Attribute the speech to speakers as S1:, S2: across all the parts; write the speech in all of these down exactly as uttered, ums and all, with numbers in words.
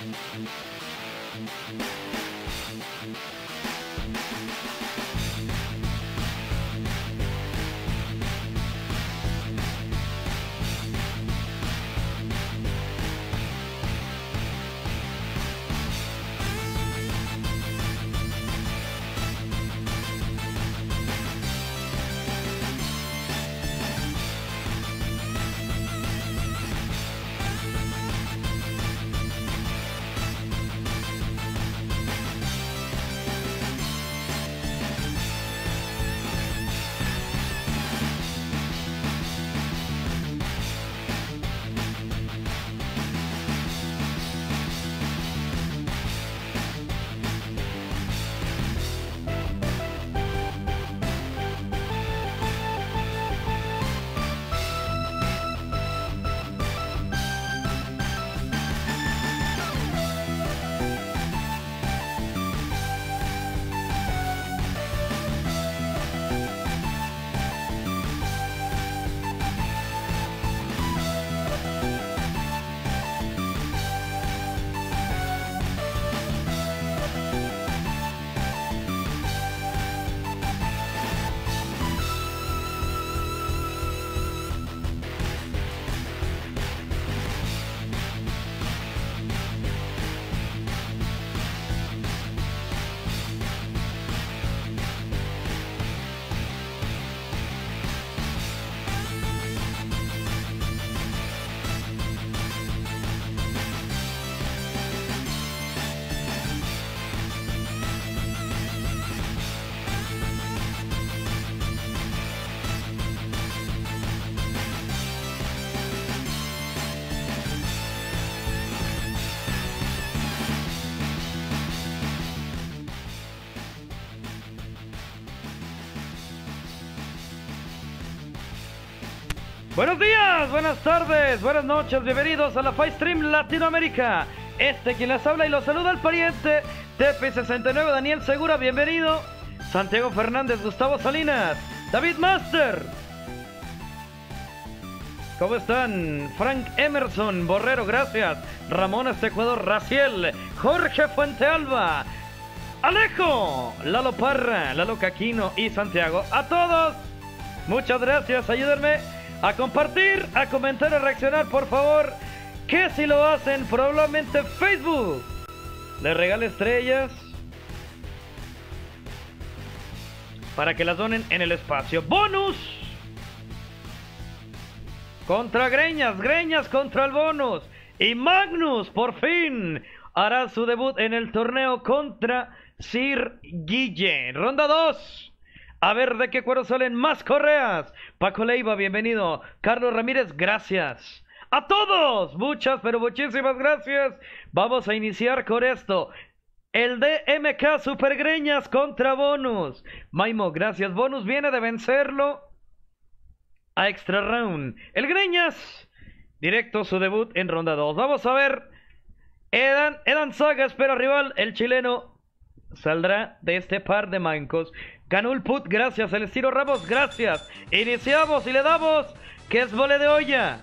S1: Buenos días, buenas tardes, buenas noches, bienvenidos a la Fight Stream Latinoamérica. Este quien les habla y los saluda el pariente T P sesenta y nueve, Daniel Segura, bienvenido. Santiago Fernández, Gustavo Salinas, David Master. ¿Cómo están? Frank Emerson, Borrero, gracias. Ramón Estecuador, Raciel, Jorge Fuentealba, Alejo, Lalo Parra, Lalo Caquino y Santiago. A todos, muchas gracias, ayúdenme a compartir, a comentar, a reaccionar, por favor. Que si lo hacen, probablemente Facebook les regale estrellas para que las donen en el espacio. Bonus contra Greñas, Greñas contra el Bonus. Y Magnus, por fin, hará su debut en el torneo contra Sir Guille. Ronda dos. A ver de qué cuero salen más correas. Paco Leiva, bienvenido. Carlos Ramírez, gracias. A todos, muchas, pero muchísimas gracias. Vamos a iniciar con esto. El D M K Super Greñas contra Bonus. Maimo, gracias. Bonus viene de vencerlo a Extra Round. El Greñas, directo su debut en ronda dos. Vamos a ver. Edan, Edan Saga espera rival. El chileno saldrá de este par de mancos. Canul Put, gracias. El Estilo Ramos, gracias. Iniciamos y le damos que es vole de olla.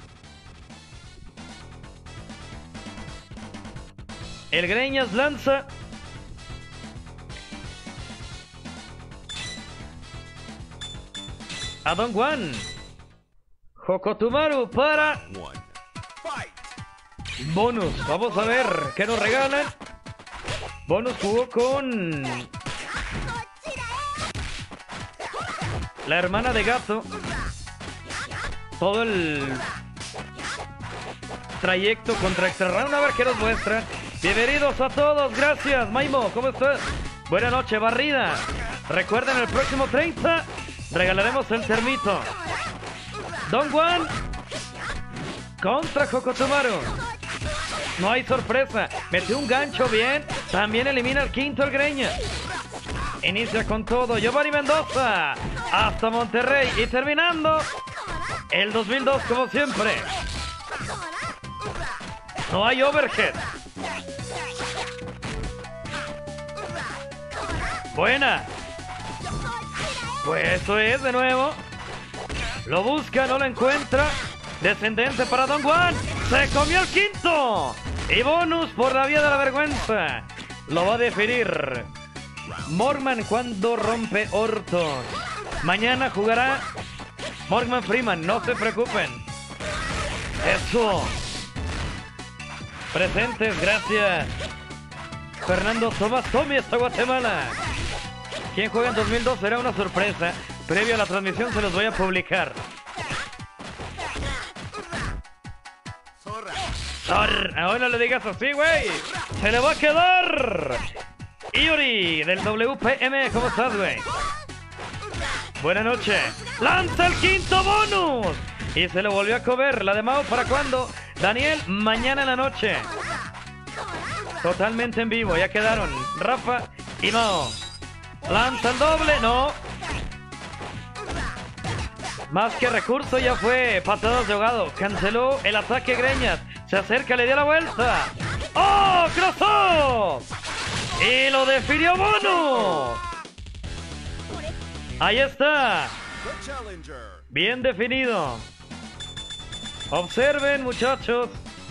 S1: El Greñas lanza. A Don Juan. Hokotumaru para Bonus. Vamos a ver qué nos regalan. Bonus jugó con la hermana de Gato. Todo el trayecto contra Extra Round. A ver qué nos muestra. Bienvenidos a todos, gracias. Maimo, ¿cómo estás? Buenas noches, barrida. Recuerden, el próximo treinta regalaremos el termito. Don Juan contra Hokotumaru. No hay sorpresa. Metió un gancho bien. También elimina el quinto el Greña. Inicia con todo Giovanni Mendoza hasta Monterrey. Y terminando el dos mil dos como siempre. No hay overhead. Buena. Pues eso es de nuevo. Lo busca, no lo encuentra. Descendente para Don Juan. Se comió el quinto. Y bonus por la vía de la vergüenza. Lo va a definir Morgan cuando rompe Orton. Mañana jugará Morgan Freeman, no se preocupen. Eso. Presentes, gracias. Fernando Tomás Tommy hasta Guatemala. Quien juega en dos mil dos será una sorpresa. Previo a la transmisión se los voy a publicar. Zorra. Ahora no le digas así, güey. Se le va a quedar. Iori del W P M, ¿cómo estás, güey? Buenas noches. Lanza el quinto bonus. Y se lo volvió a comer. La de Mao, ¿para cuándo? Daniel, mañana en la noche. Totalmente en vivo. Ya quedaron Rafa y Mao. Lanza el doble. No. Más que recurso, ya fue. Patadas de ahogado. Canceló el ataque Greñas. Se acerca, le dio la vuelta. ¡Oh! ¡Cruzó! Y lo definió Bono. Ahí está. Bien definido. Observen, muchachos.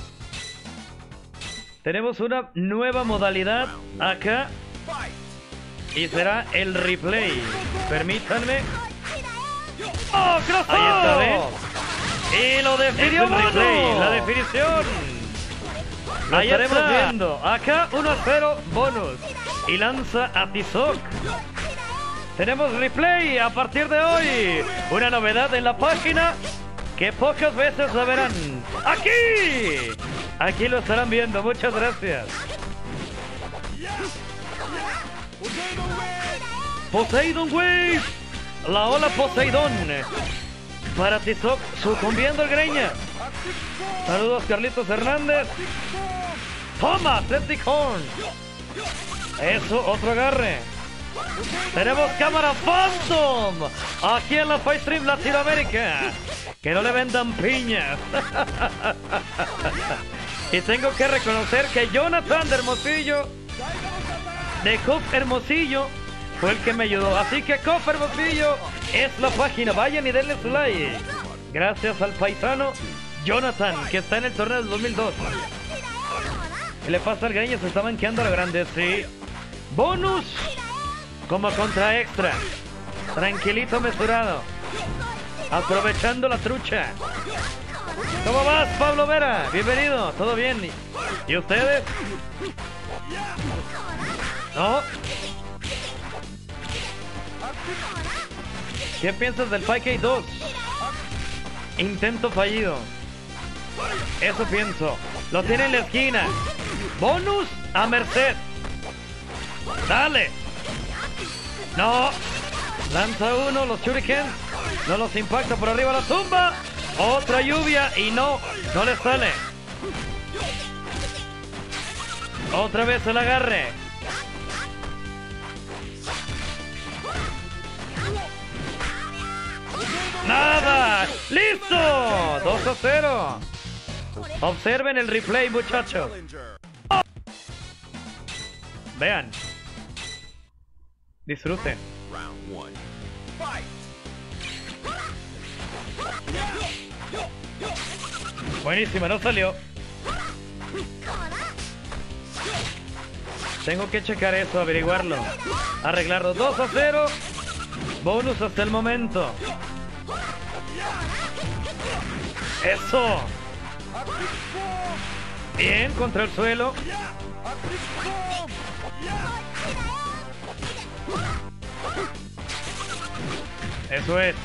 S1: Tenemos una nueva modalidad acá. Y será el replay. Permítanme. ¡Oh, cruzó! Ahí está, ¿ves? Y lo definió Bono. Replay, la definición. Lo Ahí estaremos está. viendo. Acá uno a cero bonus. Y lanza a Tizoc. Tenemos replay a partir de hoy. Una novedad en la página que pocas veces la verán. ¡Aquí! Aquí lo estarán viendo. Muchas gracias. Poseidon Wave. La ola Poseidón. Para Tizoc sucumbiendo el Greña. Saludos, Carlitos Hernández. Toma, Septicon. Eso, otro agarre. Tenemos cámara Phantom aquí en la Fightstream Latinoamérica. Que no le vendan piñas. Y tengo que reconocer que Jonathan de Hermosillo, de Cop Hermosillo, fue el que me ayudó. Así que Cop Hermosillo es la página. Vayan y denle su like. Gracias al paisano Jonathan, que está en el torneo del dos mil dos. ¿Qué le pasa al Greña? Se está banqueando a lo grande, sí. Bonus como contra extra. Tranquilito, mesurado. Aprovechando la trucha. ¿Cómo vas, Pablo Vera? Bienvenido, ¿todo bien? ¿Y ustedes? ¿No? ¿Qué piensas del five K dos? Intento fallido. Eso pienso. Lo tiene en la esquina. Bonus a merced. Dale. No. Lanza uno, los shurikens. No los impacta por arriba la tumba. Otra lluvia y no. No le sale. Otra vez el agarre. ¡Nada! ¡Listo! dos a cero. Observen el replay, muchachos. ¡Oh! Vean. Disfruten. Buenísima, no salió. Tengo que checar eso, averiguarlo. Arreglarlo. dos a cero. Bonus hasta el momento. Eso. Bien, contra el suelo. Eso es.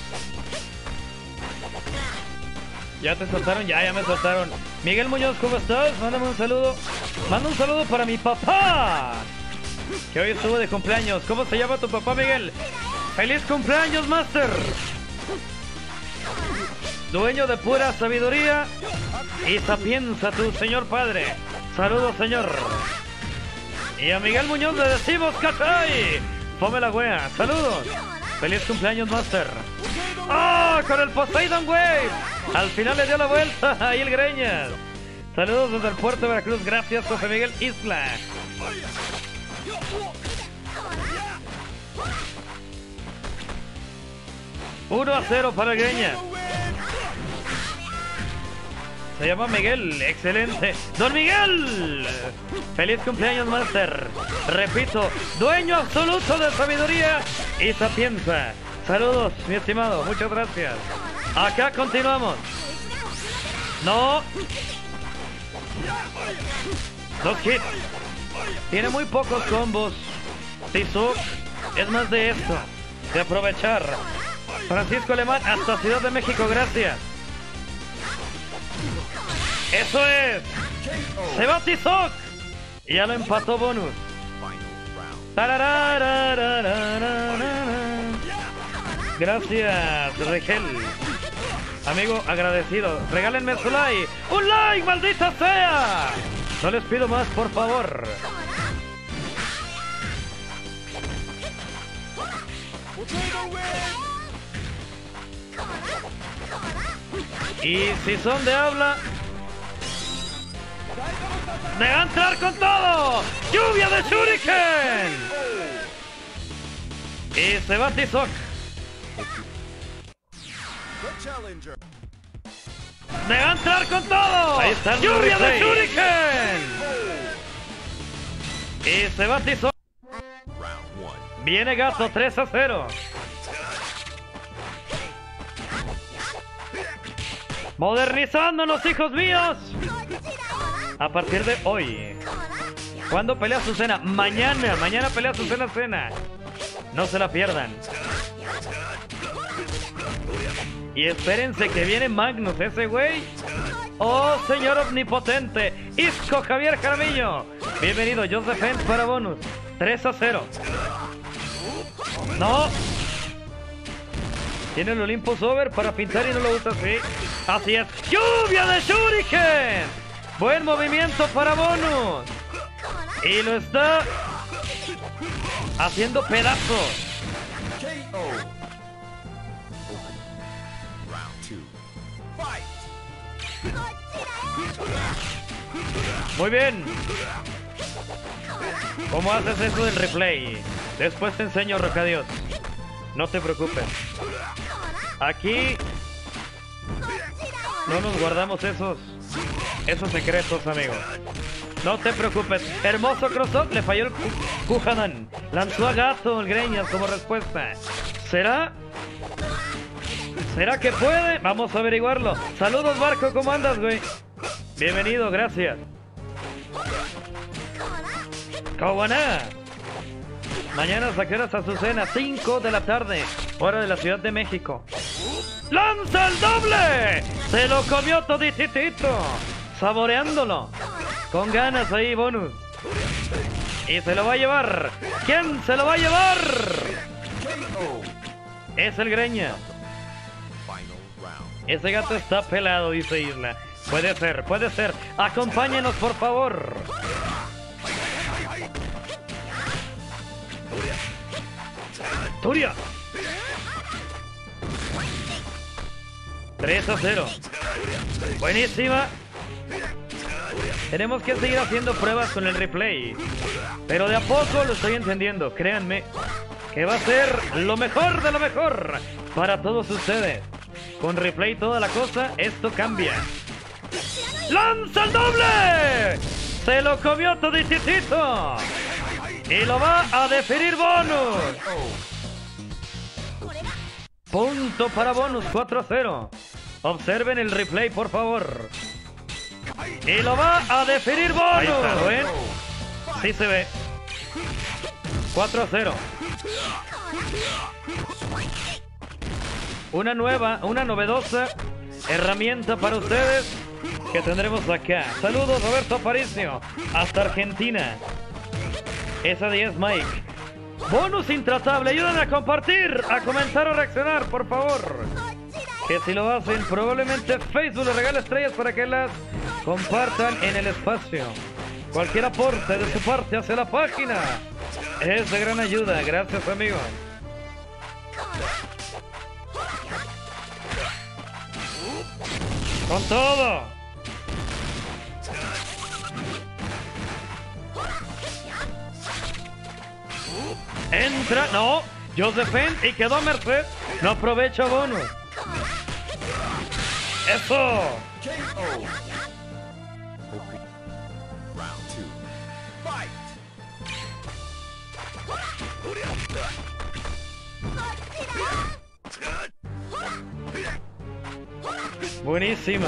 S1: ¿Ya te soltaron? Ya, ya me soltaron. Miguel Muñoz, ¿cómo estás? Mándame un saludo. Manda un saludo para mi papá, que hoy estuvo de cumpleaños. ¿Cómo se llama tu papá, Miguel? ¡Feliz cumpleaños, Master! Dueño de pura sabiduría y sapienza, tu señor padre. Saludos, señor. Y a Miguel Muñoz le decimos ¡cachai! Fome la wea. Saludos. Feliz cumpleaños, Master. ¡Oh! Con el Poseidon Wave. Al final le dio la vuelta. Ahí el Greñas. Saludos desde el puerto de Veracruz. Gracias, José Miguel Isla. uno a cero para el Greñas. Se llama Miguel, excelente. ¡Don Miguel! ¡Feliz cumpleaños, Master! Repito, dueño absoluto de sabiduría y sapienza. Saludos, mi estimado, muchas gracias. Acá continuamos. No. Dos hits. Tiene muy pocos combos. Tizuk es más de esto, de aprovechar. Francisco Alemán, hasta Ciudad de México, gracias. Eso es. Se va Tizuk. Y ya lo empató Bonus. Gracias, Regel. Amigo agradecido. Regálenme su like. ¡Un like, maldita sea! No les pido más, por favor. Y si son de habla, ¡me va a entrar con todo! ¡Lluvia de Shuriken! Y se va Tizuk. ¡Me va a entrar con todo! Ahí está el ¡lluvia de Shuriken! Y se va Tizuk. Viene Gato, tres a cero. Modernizándonos, hijos míos. A partir de hoy. ¿Cuándo pelea Azucena? Mañana, mañana pelea Azucena Cena. No se la pierdan. Y espérense que viene Magnus, ese güey. Oh, señor omnipotente. Isco Javier Jaramillo. Bienvenido, Joseph Hens para Bonus. tres a cero. No. Tiene el Olympus Over para pintar y no lo usa así. Así es. ¡Lluvia de Shuriken! Buen movimiento para Bonus. Y lo está haciendo pedazos. Muy bien. ¿Cómo haces eso del replay? Después te enseño, Rocadios. No te preocupes. Aquí no nos guardamos esos esos secretos, amigos. No te preocupes. Hermoso cross-up. Le falló el Kuhanan. Lanzó a Gato el Greñas como respuesta. ¿Será? ¿Será que puede? Vamos a averiguarlo. Saludos, Barco. ¿Cómo andas, güey? Bienvenido, gracias. Kawana. Mañana sacarás a Azucena, cinco de la tarde, hora de la Ciudad de México. ¡Lanza el doble! Se lo comió todititito, saboreándolo. Con ganas ahí, Bonus. Y se lo va a llevar. ¿Quién se lo va a llevar? Es el Greña. Ese gato está pelado, dice Isla. Puede ser, puede ser. Acompáñenos, por favor. Turia. tres a cero. Buenísima. Tenemos que seguir haciendo pruebas con el replay. Pero de a poco lo estoy entendiendo. Créanme que va a ser lo mejor de lo mejor para todos ustedes. Con replay toda la cosa, esto cambia. ¡Lanza el doble! Se lo comió todititito. Y lo va a definir Bonus. Punto para Bonus, cuatro a cero. Observen el replay, por favor. Y lo va a definir Bonus. Ahí está, ¿lo ven? Sí se ve. cuatro a cero. Una nueva, una novedosa herramienta para ustedes que tendremos acá. Saludos, Roberto Aparicio, hasta Argentina. Esa diez, Mike. Bonus intratable, ayuden a compartir, a comentar o reaccionar, por favor. Que si lo hacen, probablemente Facebook les regale estrellas para que las compartan en el espacio. Cualquier aporte de su parte hacia la página es de gran ayuda. Gracias, amigos. Con todo. Entra, no, Josephine y quedó a merced. No aprovecha Bonus. Eso.
S2: Round two. Fight!
S1: Buenísima.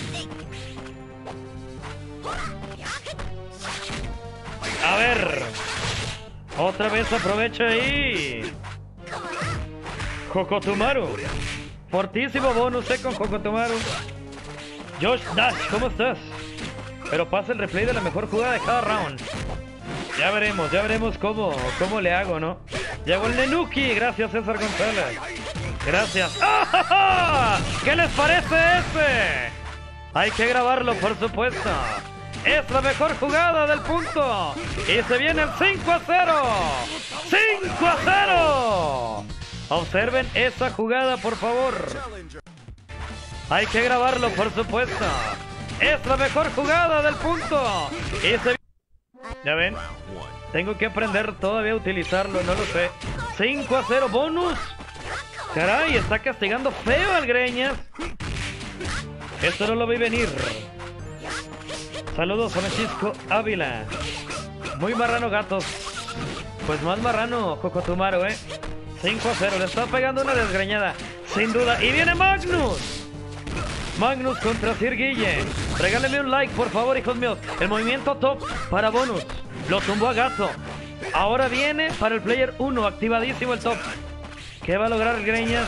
S1: A ver. Otra vez aprovecha ahí. Hokotomaru. Fortísimo bonus eh, con Hokotomaru. Josh Dash, ¿cómo estás? Pero pasa el replay de la mejor jugada de cada round. Ya veremos, ya veremos cómo, cómo le hago, ¿no? Llegó el Nenuki, gracias César González. Gracias. ¡Ah! ¿Qué les parece ese? Hay que grabarlo, por supuesto. Es la mejor jugada del punto. Y se viene el cinco a cero. ¡cinco a cero! Observen esa jugada, por favor. Hay que grabarlo, por supuesto. Es la mejor jugada del punto. Y se... ¿Ya ven? Tengo que aprender todavía a utilizarlo, no lo sé. cinco a cero, bonus. Caray, está castigando feo al Greñas. Esto no lo vi venir. Saludos a Francisco Ávila. Muy marrano, gatos. Pues más marrano, Hokotomaru, eh. cinco a cero, le está pegando una desgreñada, sin duda. Y viene Magnus. Magnus contra Sir Guille. Regálenme un like, por favor, hijos míos. El movimiento top para bonus. Lo tumbó a Gato. Ahora viene para el player uno, activadísimo el top. ¿Qué va a lograr el Greñas?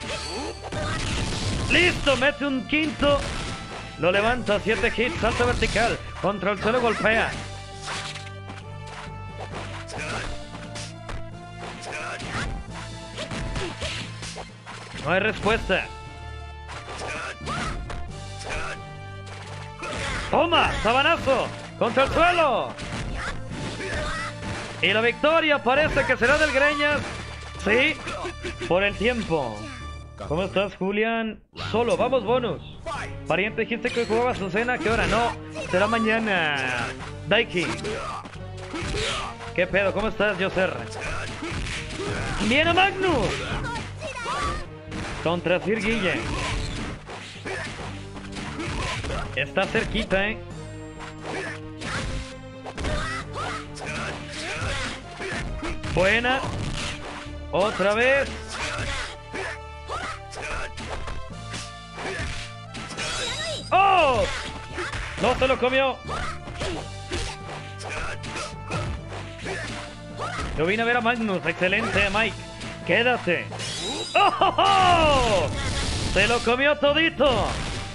S1: ¡Listo! Mete un quinto. Lo levanta, siete hits, salto vertical. Contra el suelo golpea. No hay respuesta. ¡Toma! ¡Sabanazo! ¡Contra el suelo! Y la victoria parece que será del Greñas. Sí, por el tiempo. ¿Cómo estás, Julián? Solo, vamos, bonus. Pariente, dijiste que jugabas su cena. ¿Qué hora? No, será mañana. Daiki. ¿Qué pedo? ¿Cómo estás, Joser? ¡Viene Magnus! Contra Sir Guille. Está cerquita, eh. Buena. Otra vez. ¡Oh! No se lo comió. Yo vine a ver a Magnus. Excelente, Mike. Quédate. ¡Oh, oh, oh! Se lo comió todito.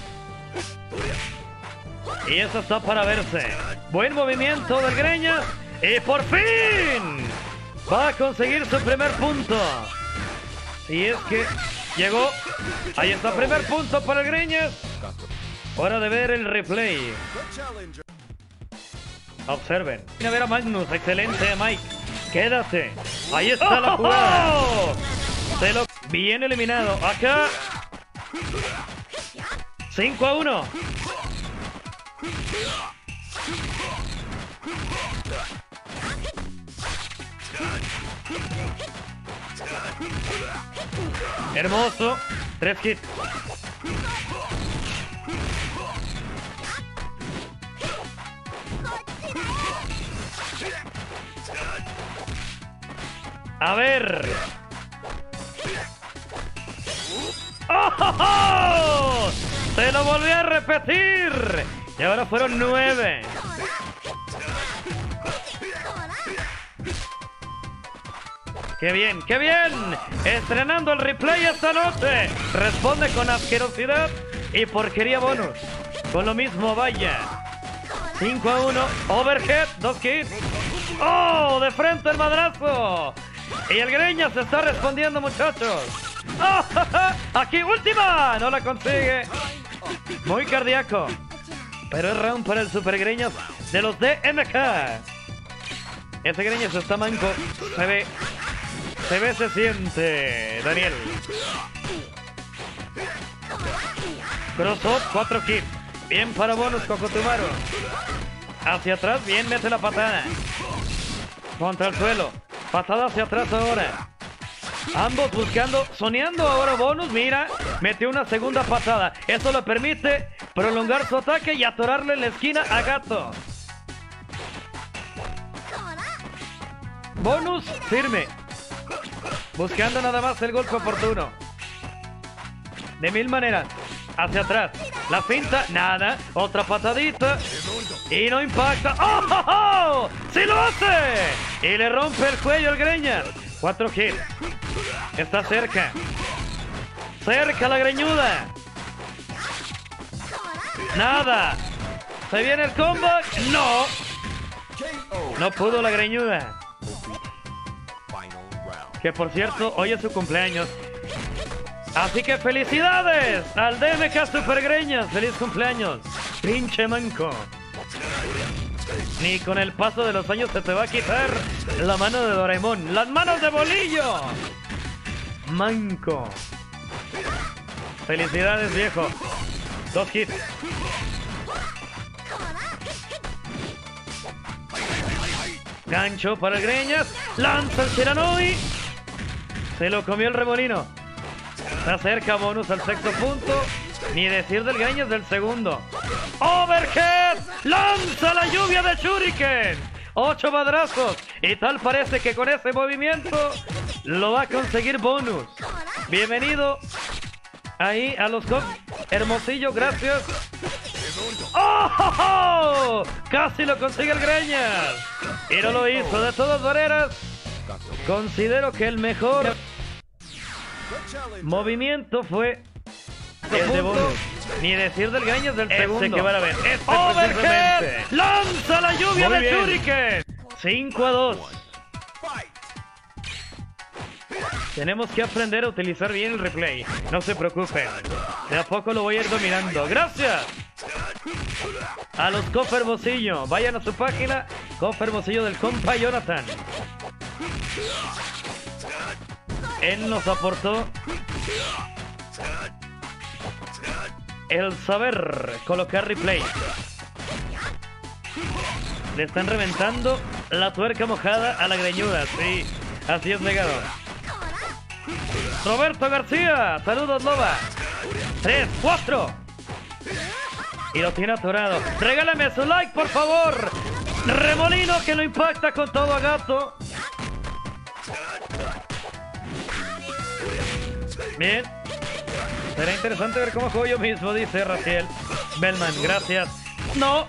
S1: Y eso está para verse. Buen movimiento del Greñas. Y por fin va a conseguir su primer punto. Si es que llegó. Ahí está, primer punto para el Greñas. Hora de ver el replay. Observen. Viene a ver a Magnus. Excelente, Mike. Quédate. Ahí está la jugada. Se lo... Bien eliminado. Acá. cinco a uno. Hermoso. Tres hits. A ver. ¡Oh, oh, oh! Se lo volví a repetir. Y ahora fueron nueve. ¡Qué bien, qué bien! Estrenando el replay esta noche. Responde con asquerosidad y porquería bonus. Con lo mismo, vaya. cinco a uno. Overhead, dos hits. ¡Oh! De frente el madrazo. Y el Greñas se está respondiendo, muchachos. ¡Oh! Aquí, última. No la consigue. Muy cardíaco. Pero es round para el Super Greñas de los D M K. Ese Greñas está manco. Se ve. Se ve, se siente. Daniel. Cross up, cuatro hits. Bien para bonus, Hokotomaru. Hacia atrás, bien, mete la patada. Contra el suelo. Patada hacia atrás ahora. Ambos buscando, soñando ahora bonus, mira. Metió una segunda patada. Eso le permite prolongar su ataque y atorarle en la esquina a Gato. Bonus firme. Buscando nada más el golpe oportuno. De mil maneras. Hacia atrás. La finta, nada. Otra patadita. Y no impacta. ¡Oh, oh, oh! ¡Sí lo hace! Y le rompe el cuello al Greñas. Cuatro hits. Está cerca. Cerca la greñuda. Nada. ¿Se viene el combo? No. No pudo la greñuda. Que por cierto, hoy es su cumpleaños. Así que felicidades al D M K Super Greñas. Feliz cumpleaños. Pinche manco. Ni con el paso de los años se te va a quitar la mano de Doraemon. ¡Las manos de bolillo! Manco. Felicidades, viejo. Dos hits. Gancho para el Greñas. Lanza el Shiranui. Se lo comió el remolino. Se acerca Bonus al sexto punto. Ni decir del Greñas del segundo. Overhead. Lanza la lluvia de Shuriken. Ocho madrazos. Y tal parece que con ese movimiento lo va a conseguir Bonus. Bienvenido ahí a los Cops. Hermosillo, gracias. ¡Oh, oh, oh! Casi lo consigue el Greñas. Y no lo hizo. De todas maneras, considero que el mejor movimiento fue el de Bonus. Ni decir del Greñas del
S3: Ese
S1: segundo.
S3: que van a ver. Este
S1: Overhead.
S3: precisamente.
S1: Lanza la lluvia
S3: Muy
S1: de
S3: bien.
S1: Shuriken. cinco a dos. Tenemos que aprender a utilizar bien el replay. No se preocupen. De a poco lo voy a ir dominando. ¡Gracias! A los Cof Hermosillo. Vayan a su página. Cof Hermosillo del compa Jonathan. Él nos aportó el saber colocar replay. Le están reventando la tuerca mojada a la greñuda. Sí, así es, legado. Roberto García, saludos Loba. Tres, cuatro. Y lo tiene atorado. Regálame su like, por favor. Remolino que lo impacta con todo a Gato. Bien. Será interesante ver cómo juego yo mismo, dice Raciel Bellman. Gracias. No.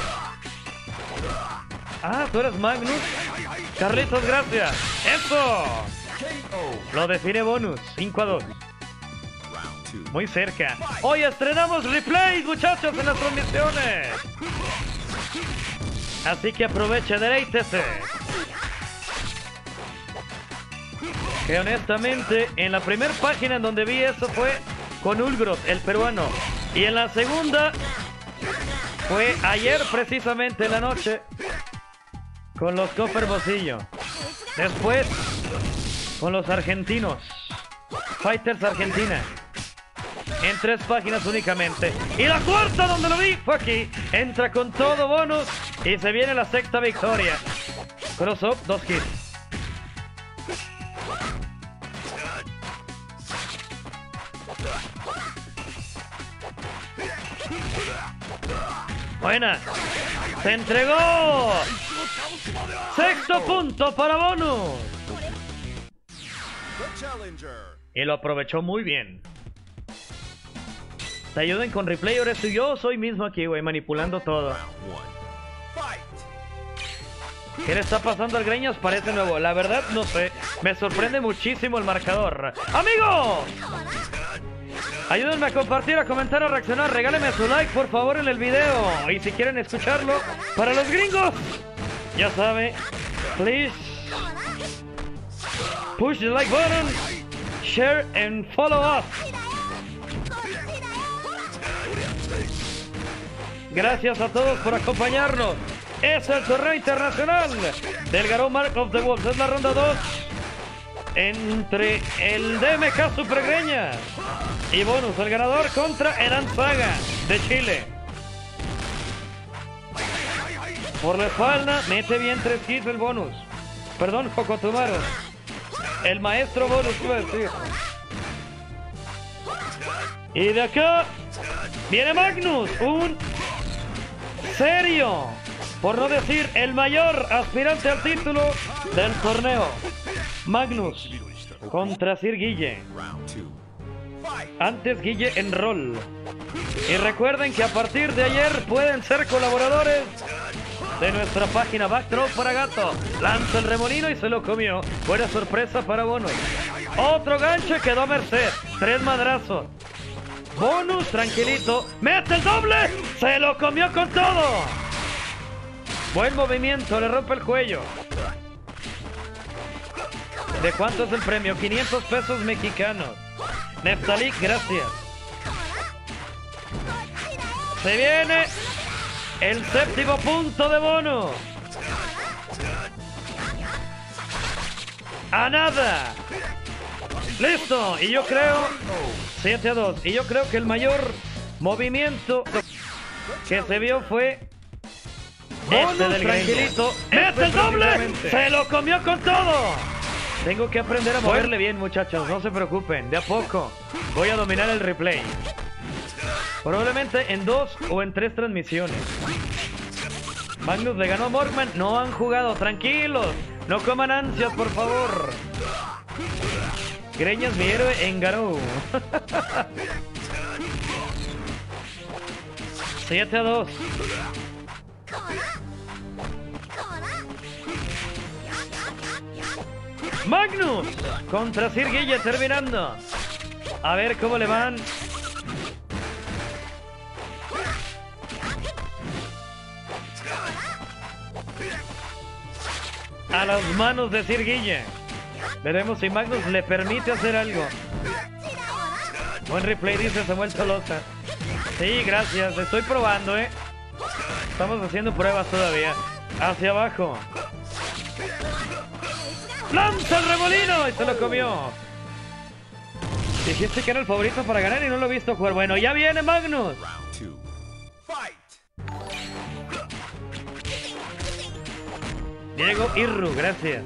S1: Ah, tú eres Magnus. Carlitos, gracias. ¡Eso! Lo define Bonus. cinco a dos. Muy cerca. Hoy estrenamos replays, muchachos, en las transmisiones. Así que aproveche, deleítese. Que honestamente, en la primera página en donde vi eso fue con Ulgrot, el peruano. Y en la segunda fue ayer, precisamente en la noche, con los Cof Hermosillo. Después, con los argentinos. Fighters Argentina. En tres páginas únicamente. Y la cuarta donde lo vi fue aquí. Entra con todo Bonus. Y se viene la sexta victoria. Cross up, dos hits. Buena. Se entregó. Sexto punto para Bonus. Y lo aprovechó muy bien. Te ayuden con replay, ahora estoy yo soy mismo aquí, güey, manipulando todo. ¿Qué le está pasando al Greñas? Parece nuevo. La verdad, no sé. Me sorprende muchísimo el marcador. ¡Amigos! Ayúdenme a compartir, a comentar, a reaccionar. Regálenme su like, por favor, en el video. Y si quieren escucharlo, para los gringos, ya sabe, please push the like button, share and follow us. Gracias a todos por acompañarnos. Es el torneo internacional del Garou Mark of the Wolves. Es la ronda dos entre el D M K Super Greñas y Bonus, el ganador contra Eran Saga de Chile. Por la espalda, mete bien tres hits el Bonus. Perdón, Jocotumaro. El maestro Bonus, iba a decir. Y de acá viene Magnus, un serio, por no decir el mayor aspirante al título del torneo. Magnus contra Sir Guille.
S2: Round two. Fight.
S1: Antes Guille en rol. Y recuerden que a partir de ayer pueden ser colaboradores de nuestra página Backdrop para Gato. Lanza el remolino y se lo comió. Buena sorpresa para Bonus. Otro gancho quedó a merced. Tres madrazos. Bonus, tranquilito. ¡Mete el doble! ¡Se lo comió con todo! Buen movimiento, le rompe el cuello. ¿De cuánto es el premio? quinientos pesos mexicanos. Neftalik, gracias. Se viene el séptimo punto de Bonus. A nada. Listo. Y yo creo... siete a dos. Y yo creo que el mayor movimiento que se vio fue... este del tranquilito. ¡Mete el doble! ¡Se lo comió con todo! Tengo que aprender a moverle bien, muchachos. No se preocupen. De a poco voy a dominar el replay. Probablemente en dos o en tres transmisiones. Magnus le ganó a Morkman. No han jugado. Tranquilos. No coman ansias, por favor. Greñas, mi héroe en Garou. siete a dos. Magnus contra Sir Guille terminando. A ver cómo le van. A las manos de Sir Guille. Veremos si Magnus le permite hacer algo. Buen replay, dice Samuel Tolosa. Sí, gracias. Estoy probando, ¿eh? Estamos haciendo pruebas todavía. Hacia abajo. ¡Lanza el remolino! Y se lo comió. Dijiste que era el favorito para ganar y no lo he visto jugar. Bueno, ya viene Magnus.
S2: Round two. Fight.
S1: Diego Irru, gracias.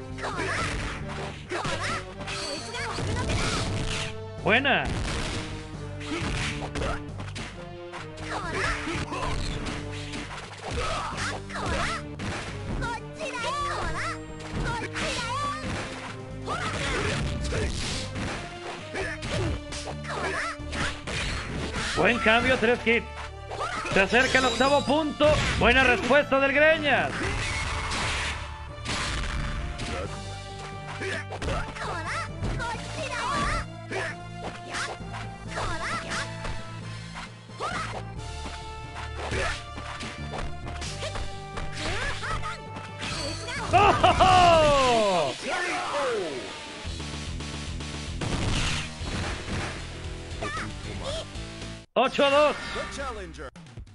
S1: Buena. Buen cambio, tres kits. Se acerca el octavo punto. Buena respuesta del Greñas. ¡Oh! ocho a dos.
S2: The challenger.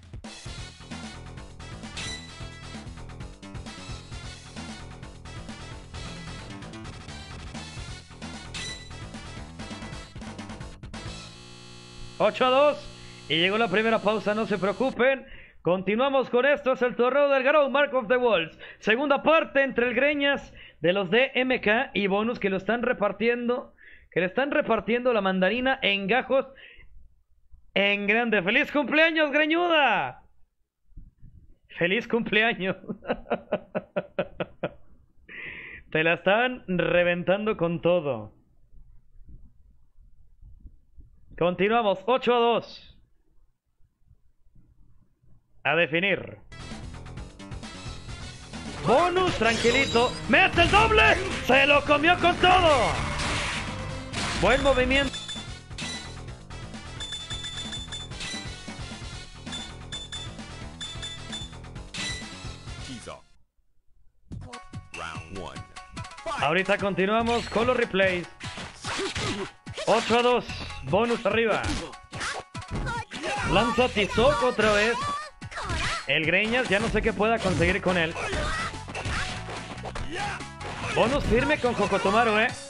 S1: ocho a dos. Y llegó la primera pausa, no se preocupen. Continuamos con esto, es el torneo del Garou, Mark of the Wolves. Segunda parte entre el Greñas de los D M K y Bonus que lo están repartiendo. Que le están repartiendo la mandarina en gajos en grande. ¡Feliz cumpleaños, greñuda! ¡Feliz cumpleaños! Te la están reventando con todo. Continuamos, ocho a dos. A definir. Bonus, tranquilito. ¡Mete el doble! ¡Se lo comió con todo! Buen movimiento.
S2: Tease off. Round one.
S1: Ahorita continuamos con los replays. ocho a dos. Bonus arriba. Lanza Tizok otra vez. El Greñas ya no sé qué pueda conseguir con él. Bonus firme con Hokotomaru, eh.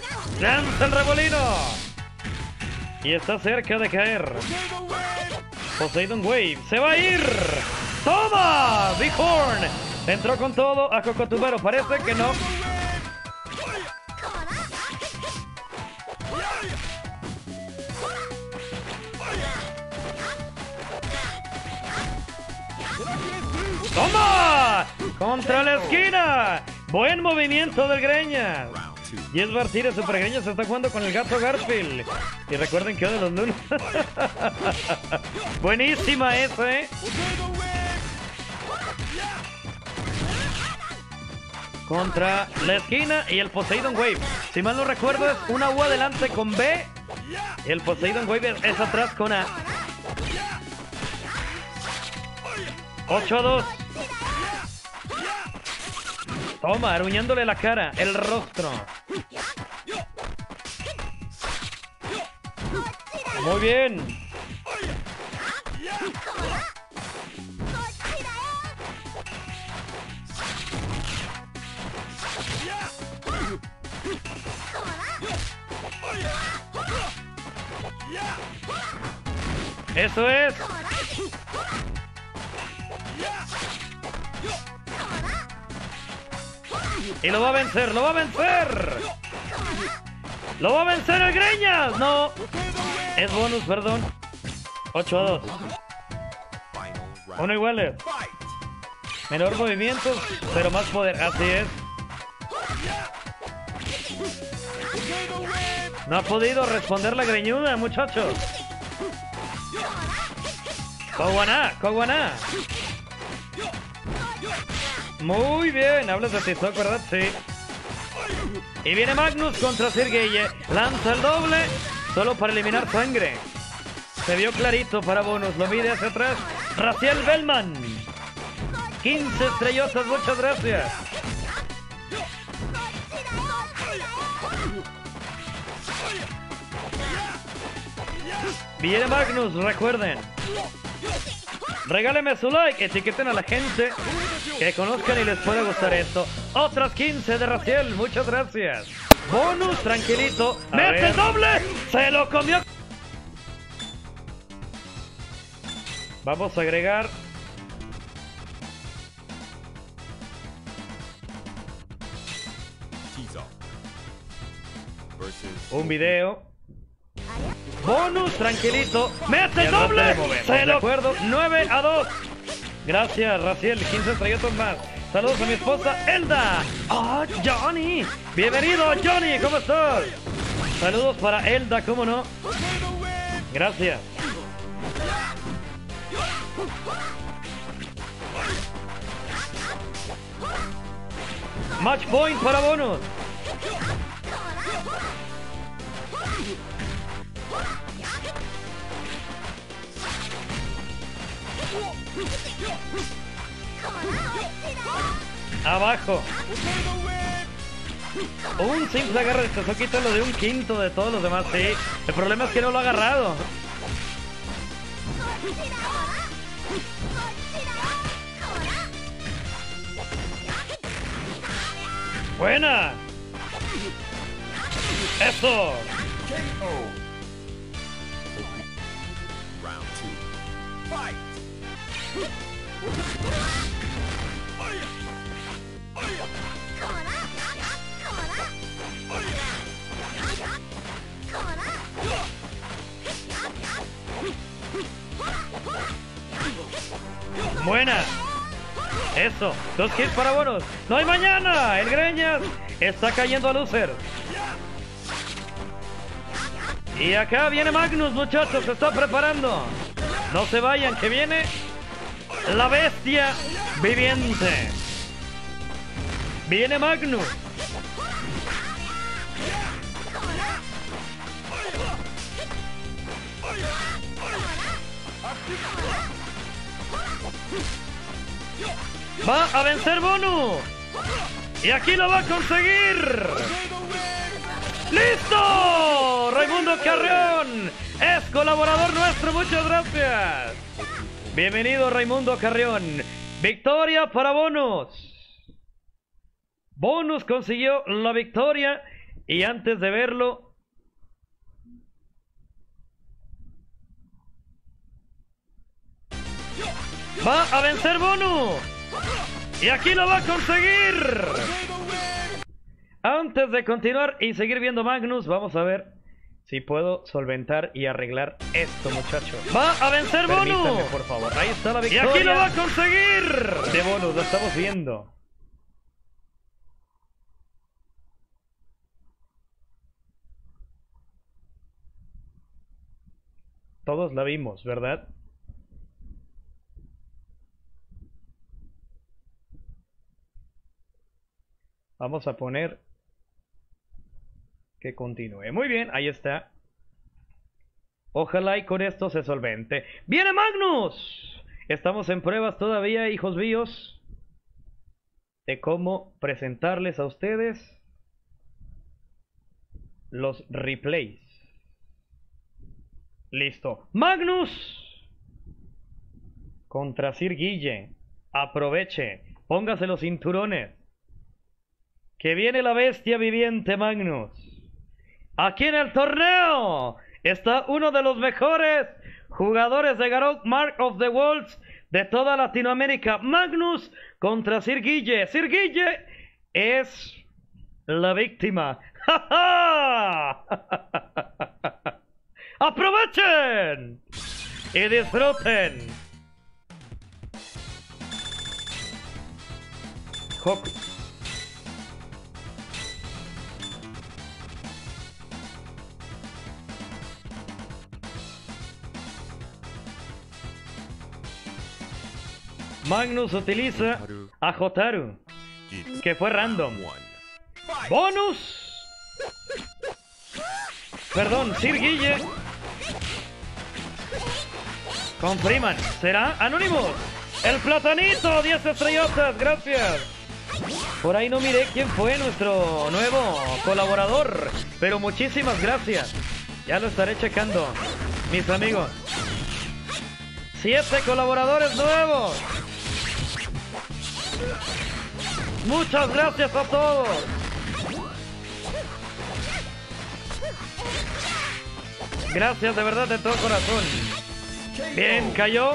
S1: Lanza el remolino. Y está cerca de caer. Poseidon Wave. Se va a ir. ¡Toma! Big Horn. Entró con todo a Cocotubero. Parece que no. ¡Toma! Contra la esquina. Buen movimiento del Greñas. Y es Bartira, Super Greñas se está jugando con el gato Garfield. Y recuerden que hoy de los lunes. Buenísima esa, ¿eh? Contra la esquina y el Poseidon Wave. Si mal no recuerdo es una U adelante con B. Y el Poseidon Wave es, es atrás con A. ocho a dos. Toma, aruñándole la cara, el rostro. Muy bien. Eso es. Y lo va a vencer, lo va a vencer. Lo va a vencer el Greñas. No. Es bonus, perdón. ocho a dos. Uno iguales. Menor movimiento, pero más poder. Así es. No ha podido responder la greñuda, muchachos. Koguaná, Koguaná. Muy bien, hablas de TikTok, ¿verdad? Sí. Y viene Magnus contra Sergeye. Lanza el doble, solo para eliminar sangre. Se vio clarito para bonus, lo mide hacia atrás. Raziel Bellman. quince estrellotas, muchas gracias. Viene Magnus, recuerden. Regáleme su like, etiqueten a la gente que conozcan y les puede gustar esto. Otras quince de Raziel, muchas gracias. Bonus, tranquilito. ¡Mete el doble! ¡Se lo comió! Vamos a agregar un video. Bonus, tranquilito. ¡Mete el doble! ¡Se lo acuerdo! nueve a dos. Gracias, Raziel. quince estrellitos más. Saludos a mi esposa, Elda. ¡Ah, oh, Johnny! Bienvenido, Johnny. ¿Cómo estás? Saludos para Elda, ¿cómo no? Gracias. Match point para bonus. Abajo. Un simple agarre de Kazuki, lo de un quinto de todos los demás, sí. El problema es que no lo ha agarrado. Buena. Eso.
S2: Round two. Fight.
S1: Buena. Eso. Dos kills para bonos. No hay mañana. El Greñas está cayendo a loser. Y acá viene Magnus, muchachos. Se está preparando. No se vayan, que viene la bestia viviente. Viene Magnus. Va a vencer Bonus. Y aquí lo va a conseguir. ¡Listo! Raimundo Carrión es colaborador nuestro. Muchas gracias. Bienvenido, Raimundo Carrión. Victoria para Bonus. Bonus consiguió la victoria. Y antes de verlo, Va a vencer Bonus. Y aquí lo va a conseguir. Antes de continuar y seguir viendo Magnus, vamos a ver si puedo solventar y arreglar esto, muchachos. Va a vencer Bonus. Permítanme, por favor. Ahí está la victoria. Y aquí lo va a conseguir. De Bonus, lo estamos viendo. Todos la vimos, ¿verdad? Vamos a poner que continúe. Muy bien, ahí está. Ojalá y con esto se solvente. ¡Viene Magnus! Estamos en pruebas todavía, hijos míos, de cómo presentarles a ustedes los replays. Listo. Magnus contra Sir Guille. Aproveche. Póngase los cinturones. Que viene la bestia viviente, Magnus. Aquí en el torneo está uno de los mejores jugadores de Garou Mark of the Wolves de toda Latinoamérica. Magnus contra Sir Guille. Sir Guille es la víctima. ¡Ja, ja! ¡Aprovechen! Y disfruten. Hoku. Magnus utiliza a Hotaru, que fue random. Bonus. Perdón, Sir Guille con Freeman. ¿Será Anonymous? El platanito, diez estrellotas, gracias. Por ahí no miré quién fue nuestro nuevo colaborador, pero muchísimas gracias. Ya lo estaré checando, mis amigos. Siete colaboradores nuevos. Muchas gracias a todos. Gracias de verdad de todo corazón. Bien, cayó.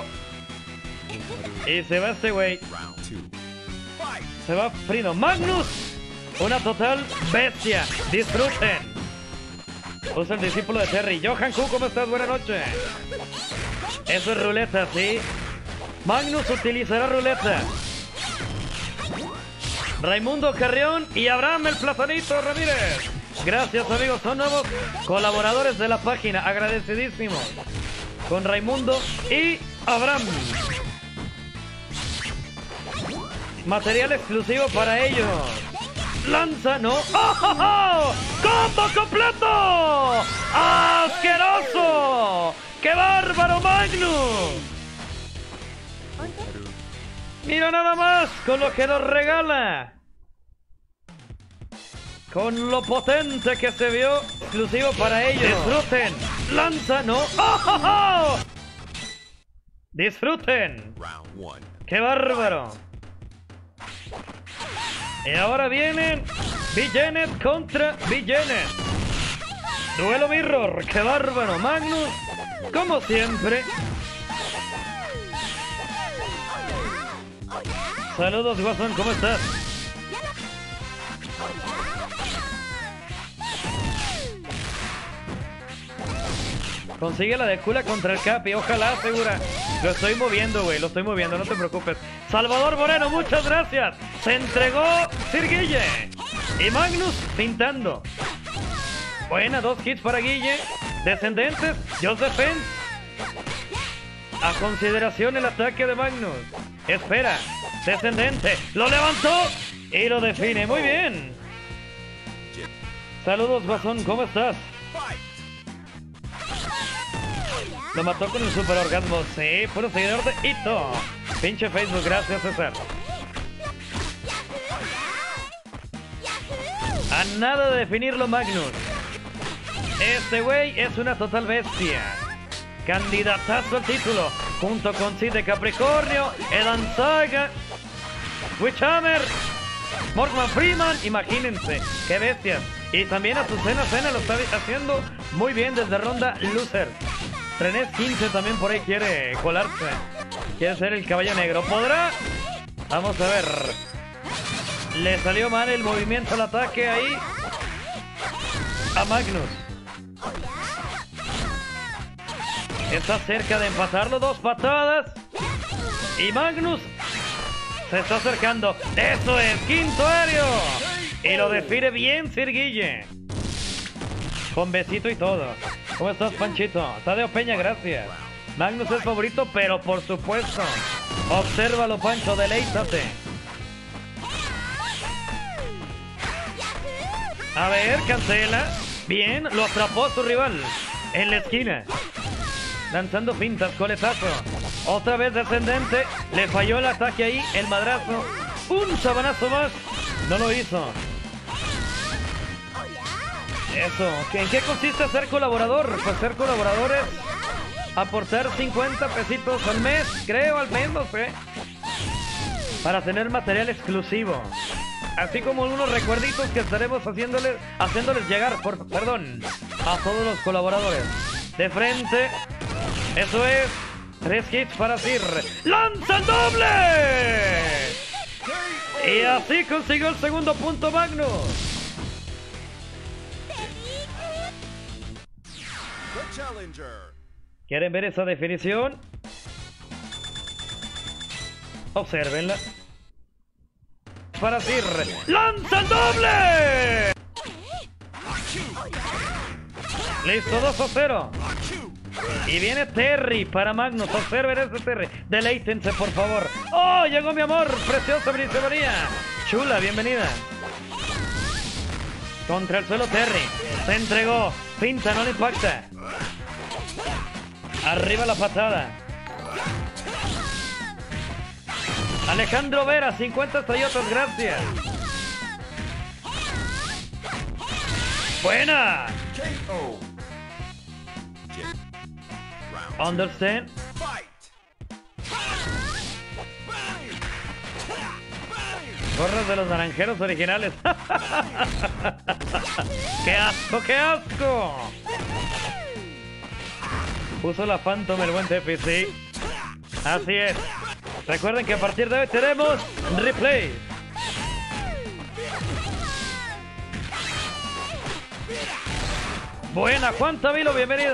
S1: Y se va este güey. Se va Frino. Magnus. Una total bestia. Disfruten. Usa el discípulo de Terry. Johan Q, ¿cómo estás? Buenas noches. Eso es ruleta, ¿sí? Magnus utilizará ruleta. Raimundo Carrión y Abraham el Platanito Ramírez. Gracias, amigos, son nuevos colaboradores de la página. Agradecidísimo con Raimundo y Abraham. Material exclusivo para ellos. Lanza, no. ¡Oh, oh, oh! ¡Combo completo! ¡Asqueroso! ¡Qué bárbaro, Magnus! Mira nada más con lo que nos regala. Con lo potente que se vio, exclusivo para ellos. Disfruten. Lanza, no. ¡Oh, oh, oh! Disfruten. ¡Qué bárbaro! Y ahora vienen Villanet contra Villanet. Duelo Mirror. ¡Qué bárbaro! Magnus, como siempre. Saludos, Guasón, ¿cómo estás? Consigue la de Kula contra el Capi, ojalá, segura. Lo estoy moviendo, güey, lo estoy moviendo, no te preocupes. Salvador Moreno, muchas gracias. Se entregó Sir Guille. Y Magnus pintando. Buena, dos hits para Guille. Descendentes, Joseph Fence. A consideración el ataque de Magnus. Espera, descendente, lo levantó y lo define, muy bien. Saludos, Guasón, ¿cómo estás? Lo mató con el super orgasmo, sí, puro seguidor de Ito. Pinche Facebook, gracias, César. A nada de definirlo, Magnus. Este güey es una total bestia. Candidatazo al título, junto con Cid de Capricornio, Edan Saga, Witchhammer, Morgan Freeman, imagínense, qué bestias. Y también Azucena Cena lo está haciendo muy bien desde ronda loser. René quince también por ahí quiere colarse. Quiere ser el caballo negro. ¿Podrá? Vamos a ver. Le salió mal el movimiento al ataque ahí a Magnus. Está cerca de empatarlo. Dos patadas. Y Magnus se está acercando. Eso es. Quinto aéreo. Y lo define bien Sir Guille. Con besito y todo. ¿Cómo estás, Panchito? Tadeo Peña, gracias. Magnus es favorito, pero por supuesto. Obsérvalo, Pancho, deleítate. A ver, cancela. Bien, lo atrapó su rival en la esquina. Lanzando fintas, coletazo. Otra vez descendente. Le falló el ataque ahí, el madrazo. Un sabanazo más. No lo hizo. Eso. ¿En qué consiste ser colaborador? Pues ser colaborador es aportar cincuenta pesitos al mes, creo, al menos, ¿eh? Para tener material exclusivo. Así como unos recuerditos que estaremos haciéndoles, haciéndoles llegar, por, perdón, a todos los colaboradores. De frente. Eso es. Tres hits para Sir. ¡Lanza el doble! Y así consiguió el segundo punto Magnus. ¿Quieren ver esa definición? Obsérvenla. Para Sir. ¡Lanza el doble! Listo, dos a cero. Y viene Terry para Magnus. Observen ese Terry. Deleítense, por favor. ¡Oh! Llegó mi amor. Preciosa Brice María. Chula, bienvenida. Contra el suelo Terry. Se entregó. Finta, no le impacta. Arriba la patada. Alejandro Vera, cincuenta estrellotas, gracias. Buena. Understand. Gorras de los naranjeros originales. ¡Qué asco, qué asco! Puso la Phantom el buen Tepi, sí. Así es. Recuerden que a partir de hoy tenemos replay. Buena, Juan Tavilo, bienvenido.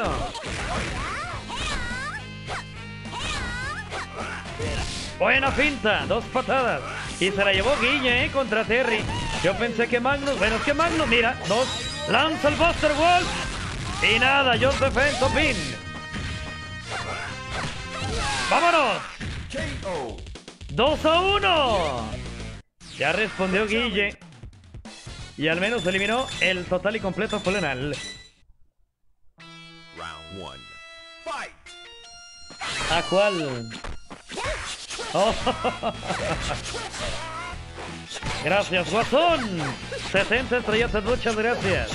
S1: Buena finta, dos patadas. Y se la llevó Guille, ¿eh? Contra Terry. Yo pensé que Magnus, menos que Magnus, mira, dos. Lanza el Buster Wolf. Y nada, Joseph en Topin. ¡Vámonos! dos a uno. Ya respondió Guille. Y al menos eliminó el total y completo Fulenal. ¿A cuál? Oh. Gracias, Guasón. setenta estrellas, muchas gracias.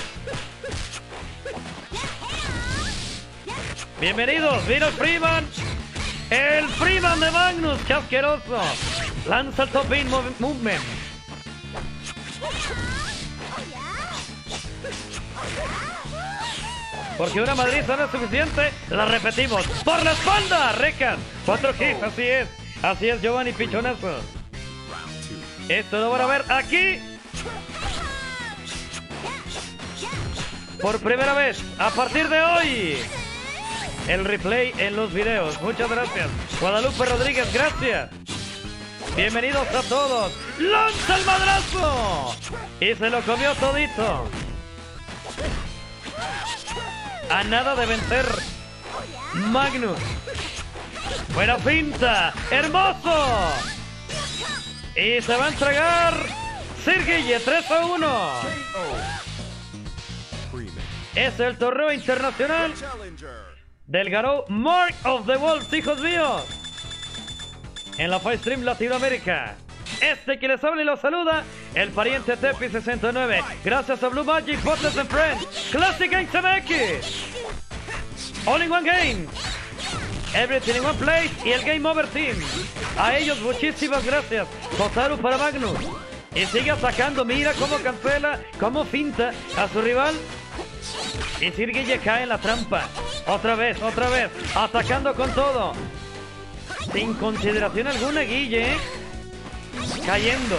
S1: Bienvenidos, vino Freeman. El Freeman de Magnus, qué asqueroso. Lanza el Top In Movement. Porque una madriza no es suficiente, la repetimos. ¡Por la espalda! Recan. Cuatro hits, así es. Así es, Giovanni Pichonazo. Esto lo van a ver aquí. Por primera vez, a partir de hoy. El replay en los videos. Muchas gracias. Guadalupe Rodríguez, gracias. Bienvenidos a todos. ¡Lanza el madrazo! Y se lo comió todito. A nada de vencer Magnus. Buena finta. ¡Hermoso! Y se va a entregar Sir Guille, tres a uno. Es el torneo internacional del Garou Mark of the Wolves, hijos míos. En la Five Stream Latinoamérica. Este que les habla y los saluda, el pariente Tepi sesenta y nueve. Gracias a Blue Magic, Botless and Friends, Classic Games M X, All in One Game, Everything in One Place y el Game Over Team. A ellos muchísimas gracias. Kotaru para Magnus. Y sigue atacando, mira cómo cancela, cómo finta a su rival. Y Sir Guille cae en la trampa. Otra vez, otra vez, atacando con todo. Sin consideración alguna, Guille. Cayendo.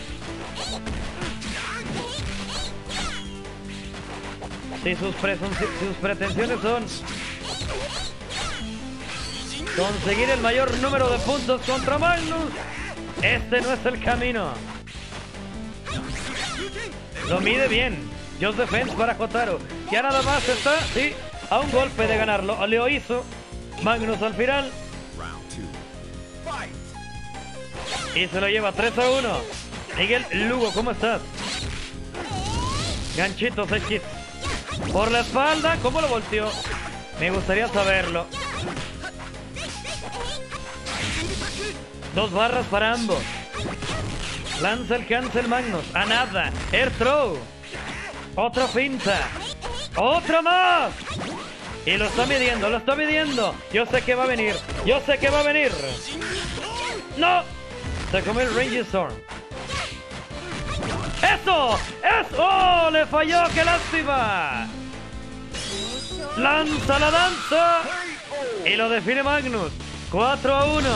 S1: Si sus, sus pretensiones son conseguir el mayor número de puntos contra Magnus, este no es el camino. Lo mide bien. Just Defense para Jotaro. Ya nada más está, sí, a un golpe de ganarlo. Lo hizo Magnus al final. Y se lo lleva tres a uno. Miguel Lugo, ¿cómo estás? Ganchito, seis hits. Por la espalda, ¿cómo lo volteó? Me gustaría saberlo. Dos barras para ambos. Lanza el cancel Magnus. A nada. Air throw. Otra finta. Otra más. Y lo está midiendo, lo está midiendo. Yo sé que va a venir. Yo sé que va a venir. ¡No! Se comió el Ranger Storm. ¡Eso! ¡Eso! ¡Oh! ¡Le falló! ¡Qué lástima! ¡Lanza la danza! Y lo define Magnus. cuatro a uno.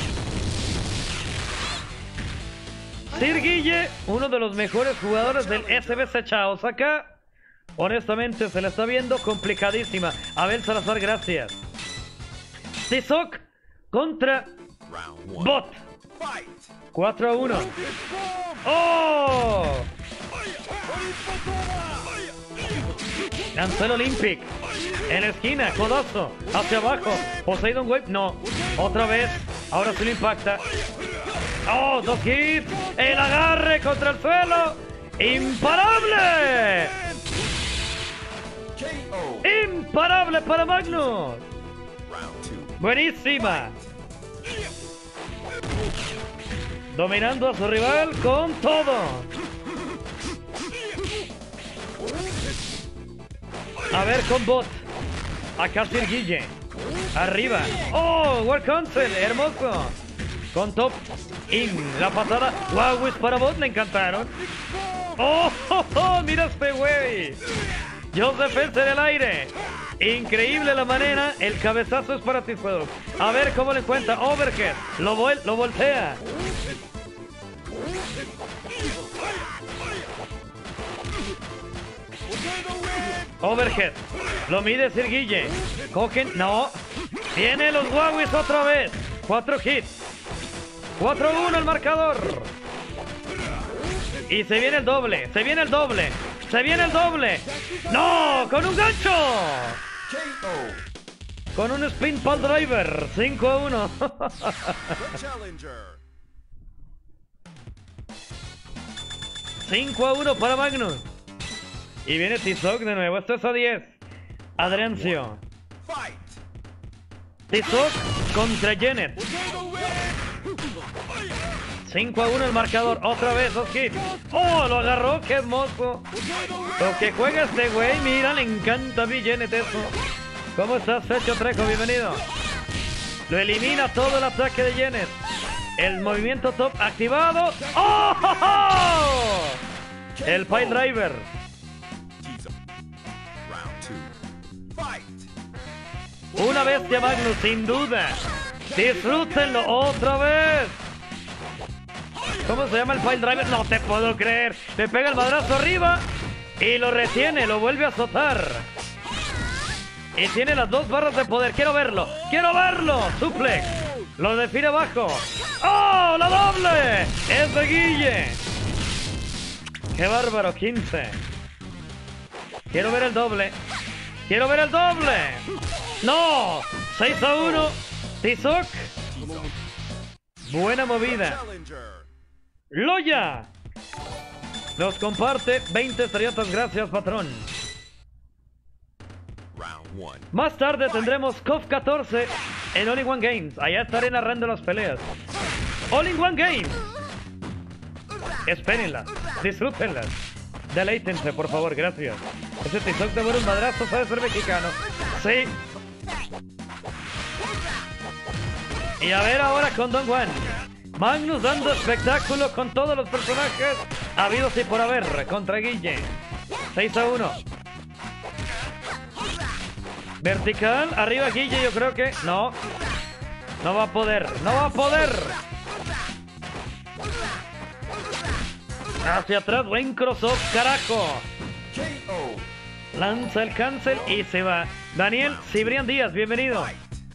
S1: Sir Guille, uno de los mejores jugadores del S B C Chaos. Acá, honestamente, se le está viendo complicadísima. Abel Salazar, gracias. T-Sock contra Bot. cuatro a uno. ¡Oh! Lanzó el Olympic. En la esquina, codazo. Hacia abajo. Poseidon Wave, no. Otra vez. Ahora sí lo impacta. ¡Oh! Dos hits. El agarre contra el suelo. ¡Imparable! ¡Imparable para Magnus! Buenísima. Dominando a su rival con todo. A ver con Bot. Acá Sir Guille. Arriba. ¡Oh! World Cancel. Hermoso. Con top. In. La pasada. Wow, para Bot. Me encantaron. ¡Oh! oh, oh mira este güey. Just Defense en el aire. Increíble la manera. El cabezazo es para T-Sock. A ver cómo le encuentra. Overhead. Lo, vol lo voltea. Overhead. Lo mide Sir Guille. Cogen. No. Viene los Wawis otra vez. Cuatro hits. cuatro a uno el marcador. Y se viene el doble. Se viene el doble. Se viene el doble. ¡No! ¡Con un gancho! Con un spin pal driver. cinco a uno. cinco a uno para Magnus. Y viene T-Sock de nuevo. Esto es a diez. Adriancio. T-Sock contra Janet. cinco a uno el marcador. Otra vez, dos hits. ¡Oh! Lo agarró. ¡Qué hermoso! Lo que juega este güey. Mira, le encanta a mí Janet eso. ¿Cómo estás, Fecho Trejo? Bienvenido. Lo elimina todo el ataque de Janet. El movimiento top activado. ¡Oh! ¡Oh, oh! El Pile Driver. Una bestia Magnus, sin duda. Disfrútenlo otra vez. ¿Cómo se llama el Pile Driver? No te puedo creer. Le pega el madrazo arriba y lo retiene, lo vuelve a azotar. Y tiene las dos barras de poder. Quiero verlo, quiero verlo. Suplex. Lo define abajo. ¡Oh! ¡La doble! ¡Es de Guille! ¡Qué bárbaro! quince. Quiero ver el doble. ¡Quiero ver el doble! ¡No! seis a uno. T-Sock. Buena movida. Loya nos comparte veinte estrellitas. Gracias, patrón. Más tarde tendremos C O F catorce en All in One Games. Allá estaré narrando las peleas. All in One Games. Espérenlas, disfrútenlas. Deleítense, por favor, gracias. Ese T-Sock de buenos madrazos sabe ser mexicano. Sí. Y a ver ahora con Don Juan. Magnus dando espectáculo con todos los personajes habidos y por haber contra Guille. seis a uno. Vertical, arriba Guille, yo creo que... No. No va a poder, no va a poder. Hacia atrás, buen crossover, carajo. Lanza el cancel y se va. Daniel Cibrián Díaz, bienvenido.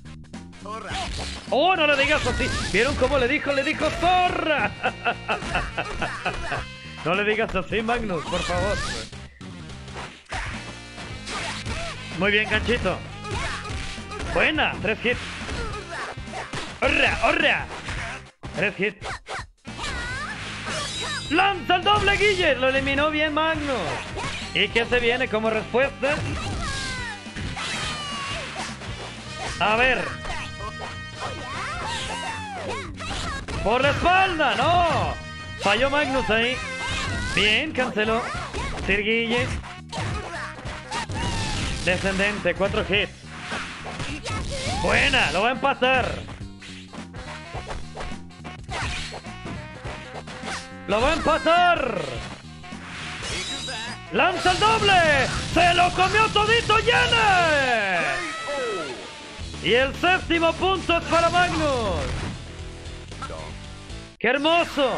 S1: Oh, no le digas así. ¿Vieron cómo le dijo? Le dijo zorra. No le digas así, Magnus, por favor. Muy bien, ganchito. Buena, tres hits. ¡Horra, horra! Tres hits. ¡Lanza el doble, Guille! Lo eliminó bien Magnus. ¿Y qué se viene como respuesta? A ver. ¡Por la espalda! ¡No! Falló Magnus ahí. Bien, canceló. Sir Guille. Descendente, cuatro hits. Buena, lo va a empatar. Lo va a empatar. ¡Lanza el doble! ¡Se lo comió todito Yana! Y el séptimo punto es para Magnus. ¡Qué hermoso!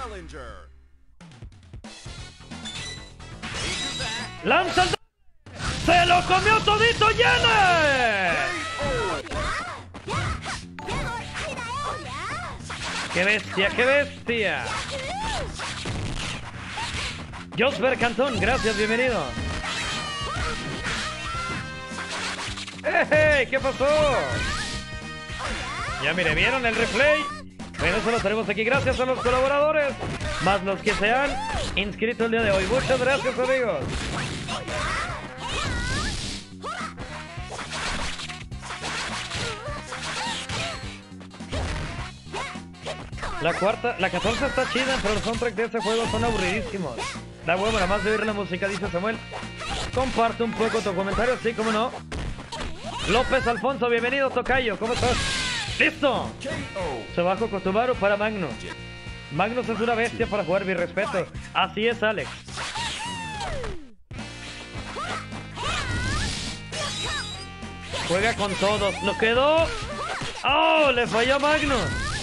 S1: ¡Lanza el doble! ¡Se lo comió todito Yana! ¡Qué bestia, qué bestia! Josper Cantón, gracias, bienvenido. ¡Hey! ¿Qué pasó? Ya mire, ¿vieron el replay? Bueno, eso lo tenemos aquí gracias a los colaboradores, más los que se han inscrito el día de hoy. Muchas gracias, amigos. La cuarta, la catorce está chida, pero los soundtracks de ese juego son aburridísimos. Da huevo nada más de oír la música, dice Samuel. Comparte un poco tu comentario, sí, cómo no. López Alfonso, bienvenido, tocayo, ¿cómo estás? ¡Listo! Se bajó Kotumaru para Magnus. Magnus es una bestia para jugar, mi respeto. Así es, Alex. Juega con todos. Lo quedó. ¡Oh! Le falló Magnus.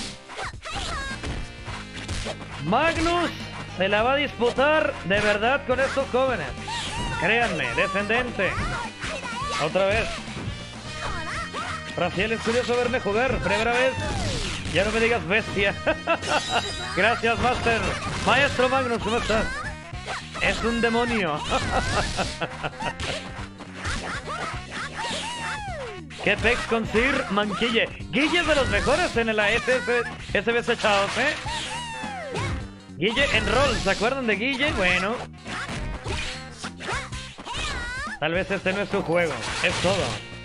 S1: Magnus se la va a disputar de verdad con estos jóvenes. Créanme, descendente. Otra vez. Raciel, es curioso verme jugar. Primera vez. Ya no me digas bestia. Gracias, Master. Maestro Magnus, ¿cómo estás? Es un demonio. ¿Qué pex con Sir Manquille? Guille es de los mejores en la S B C Chaos, ¿eh? Guille en rol, ¿se acuerdan de Guille? Bueno. Tal vez este no es su juego, es todo.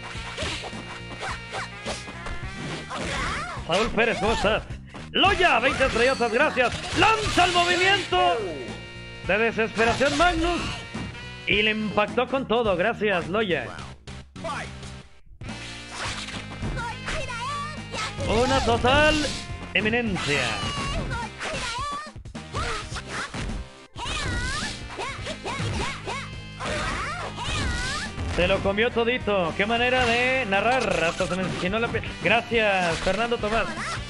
S1: Saúl Pérez, ¿cómo estás? Loya, veinte estrellotas, gracias. Lanza el movimiento de desesperación Magnus y le impactó con todo, gracias Loya. Una total eminencia. Se lo comió todito. Qué manera de narrar. Hasta se me enchinó la piel. Gracias, Fernando Tomás.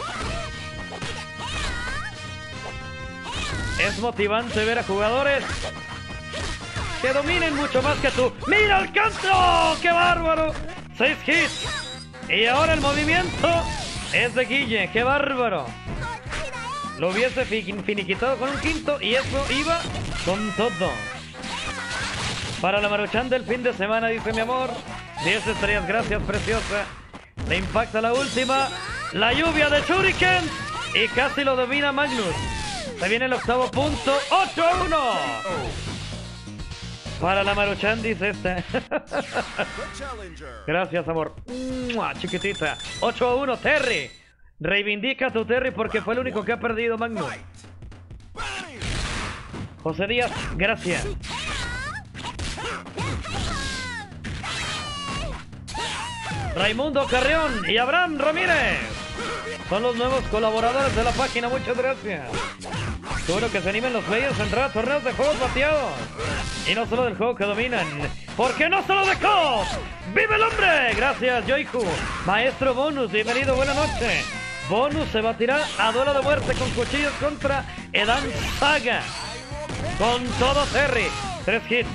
S1: Es motivante ver a jugadores que dominen mucho más que tú. ¡Mira el canto! ¡Qué bárbaro! Seis hits. Y ahora el movimiento es de Guille. ¡Qué bárbaro! Lo hubiese finiquitado con un quinto y eso iba con todo. Para la Maruchan del fin de semana, dice mi amor. diez estrellas, gracias, preciosa. Le impacta la última. La lluvia de Shuriken. Y casi lo domina Magnus. Se viene el octavo punto. ocho a uno. Para la Maruchan, dice esta. Gracias, amor. ¡Mua! Chiquitita. ocho a uno, Terry. Reivindica tu Terry porque fue el único que ha perdido Magnus. José Díaz, gracias. Raimundo Carrión y Abraham Ramírez son los nuevos colaboradores de la página. Muchas gracias. Seguro que se animen los players a entrar a torneos de juegos bateados. Y no solo del juego que dominan. Porque no solo de C O D. ¡Vive el hombre! Gracias, Yoiku. Maestro Bonus, bienvenido, buena noche. Bonus se batirá a duelo de muerte con cuchillos contra Edan Saga. Con todo Terry. Tres hits.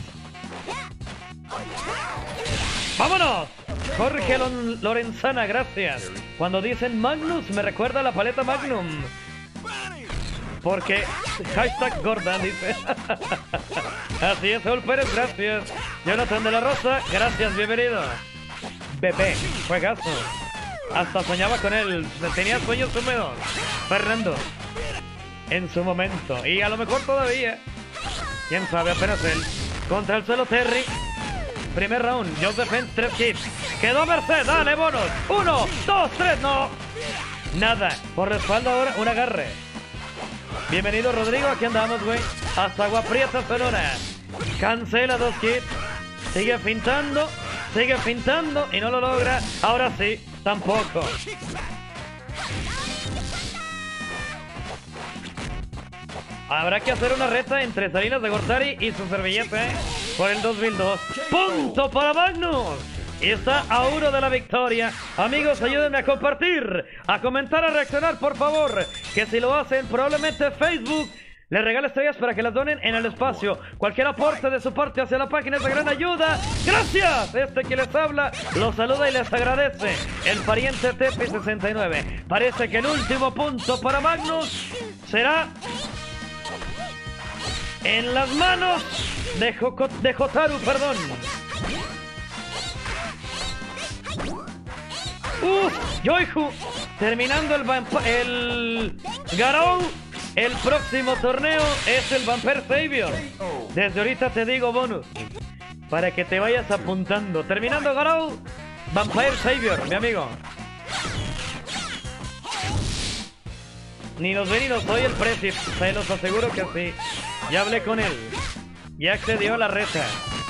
S1: ¡Vámonos! Jorge Lorenzana, gracias. Cuando dicen Magnus, me recuerda a la paleta Magnum. Porque hashtag Gordon dice. Así es, Saúl Pérez, gracias. Jonathan de la Rosa, gracias, bienvenido. Bebé, juegazo. Hasta soñaba con él, tenía sueños húmedos. Fernando, en su momento. Y a lo mejor todavía. Quién sabe, apenas él. Contra el suelo Terry. Primer round, Just Defense, tres hits. Quedó Merced, dale, bonos. Uno, dos, tres, no. Nada, por la espalda ahora, un agarre. Bienvenido, Rodrigo, aquí andamos, güey. Hasta Agua Prieta, Sonora. Cancela dos hits. Sigue fintando, sigue fintando y no lo logra. Ahora sí, tampoco. Habrá que hacer una reta entre Salinas de Gortari y su servilleta, ¿eh? Por el dos mil dos. ¡Punto para Magnus! Y está a uno de la victoria. Amigos, ayúdenme a compartir, a comentar, a reaccionar, por favor. Que si lo hacen, probablemente Facebook les regala estrellas para que las donen en el espacio. Cualquier aporte de su parte hacia la página es de gran ayuda. ¡Gracias! Este que les habla los saluda y les agradece. El pariente Tepi sesenta y nueve. Parece que el último punto para Magnus será en las manos de, Joko, de Jotaru, perdón. Uf, Yoiku, terminando el, el Garou. El próximo torneo es el Vampire Savior. Desde ahorita te digo, bonus, para que te vayas apuntando. Terminando Garou, Vampire Savior, mi amigo. Ni nos ve ni nos oye el precio, se los aseguro que sí. Ya hablé con él. Ya accedió a la reta.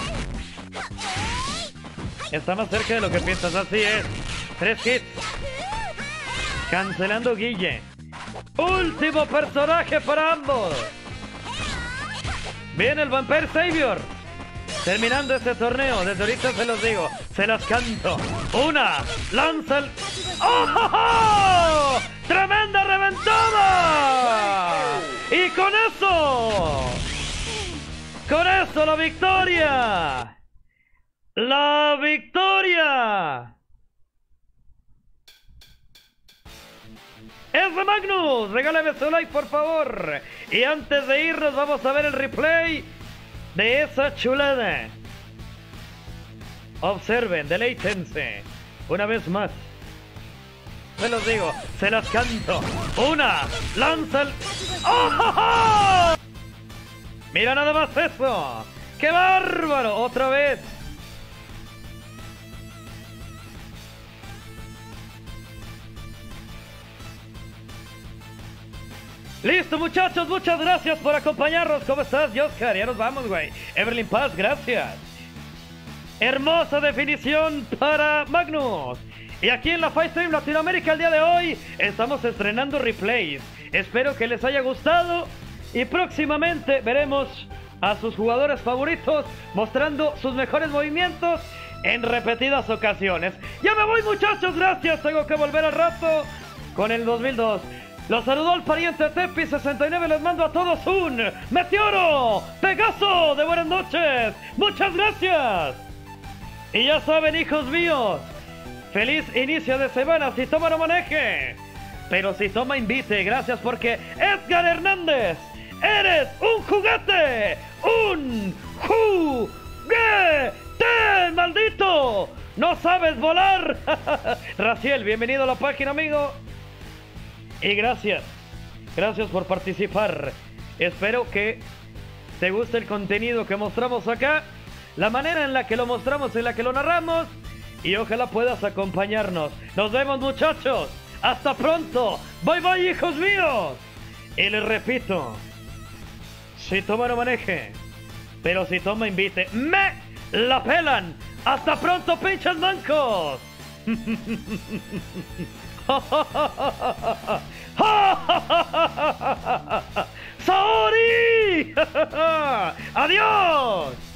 S1: Está más cerca de lo que piensas, así es. Tres hits. Cancelando Guille. Último personaje para ambos. Viene el Vampire Savior. Terminando este torneo, desde ahorita se los digo, se las canto. Una, lanza el... ¡Oh, oh, oh! ¡Tremenda reventada! Y con eso, con eso la victoria. La victoria es de Magnus. Regálame su like, por favor. Y antes de irnos vamos a ver el replay de esa chulada. Observen, deleítense. Una vez más. Se los digo, se las canto. Una, lanza el... ¡Oh, oh, oh! Mira nada más eso. ¡Qué bárbaro! Otra vez. Listo, muchachos, muchas gracias por acompañarnos. ¿Cómo estás, Oscar? Ya nos vamos, güey. Everlyn Paz, gracias. Hermosa definición para Magnus. Y aquí en la Fight Stream Latinoamérica el día de hoy estamos estrenando replays. Espero que les haya gustado y próximamente veremos a sus jugadores favoritos mostrando sus mejores movimientos en repetidas ocasiones. Ya me voy, muchachos, gracias. Tengo que volver al rato con el dos mil dos. Los saludó el pariente Tepi sesenta y nueve. Les mando a todos un meteoro Pegaso de buenas noches. Muchas gracias. Y ya saben, hijos míos, feliz inicio de semana. Si toma, no maneje, pero si toma, invite. Gracias, porque Edgar Hernández, eres un juguete. Un juguete, maldito. No sabes volar. Raciel, bienvenido a la página, amigo. Y gracias, gracias por participar. Espero que te guste el contenido que mostramos acá, la manera en la que lo mostramos, en la que lo narramos, y ojalá puedas acompañarnos. Nos vemos, muchachos. Hasta pronto. Bye bye, hijos míos. Y les repito, si toma, no maneje, pero si toma, invite. ¡Me la pelan! Hasta pronto, pinches mancos. Saori. Adiós.